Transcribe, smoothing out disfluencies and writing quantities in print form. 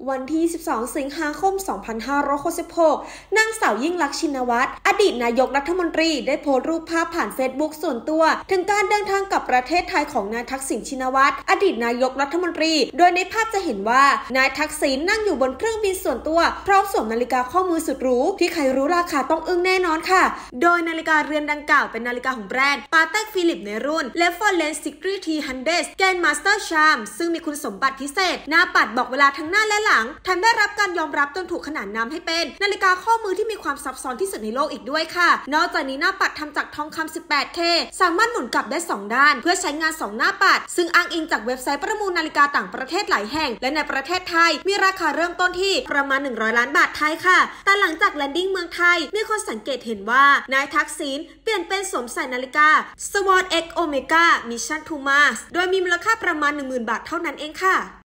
วันที่ 12 สิงหาคม 2566 นางสาวยิ่งลักษณ์ชินวัตรอดีตนายกรัฐมนตรีได้โพสต์รูปภาพผ่านเฟซบุ๊กส่วนตัวถึงการเดินทางกลับประเทศไทยของนายทักษิณชินวัตรอดีตนายกรัฐมนตรีโดยในภาพจะเห็นว่านายทักษิณนั่งอยู่บนเครื่องบินส่วนตัวพร้อมสวมนาฬิกาข้อมือสุดหรูที่ใครรู้ราคาต้องอึ้งแน่นอนค่ะโดยนาฬิกาเรือนดังกล่าวเป็นนาฬิกาของแบรนด์ปาเต็กฟิลิปในรุ่น Lefort Security 100 Grandmaster Charm ซึ่งมีคุณสมบัติพิเศษหน้าปัดบอกเวลาทั้งหน้าและหลังแถมได้รับการยอมรับจนถูกขนานนามให้เป็นนาฬิกาข้อมือที่มีความซับซ้อนที่สุดในโลกอีกด้วยค่ะนอกจากนี้หน้าปัดทำจากทองคำ 18K สามารถหมุนกลับได้2ด้านเพื่อใช้งาน2หน้าปัดซึ่งอ้างอิงจากเว็บไซต์ประมูลนาฬิกาต่างประเทศหลายแห่งและในประเทศไทยมีราคาเริ่มต้นที่ประมาณ100 ล้านบาทไทยค่ะแต่หลังจากแลนดิ้งเมืองไทยมีคนสังเกตเห็นว่านายทักษิณเปลี่ยนเป็นสวมใส่นาฬิกา Swatch X Omega Mission to Mars โดยมีมูลค่าประมาณ 10,000 บาทเท่านั้นเองค่ะ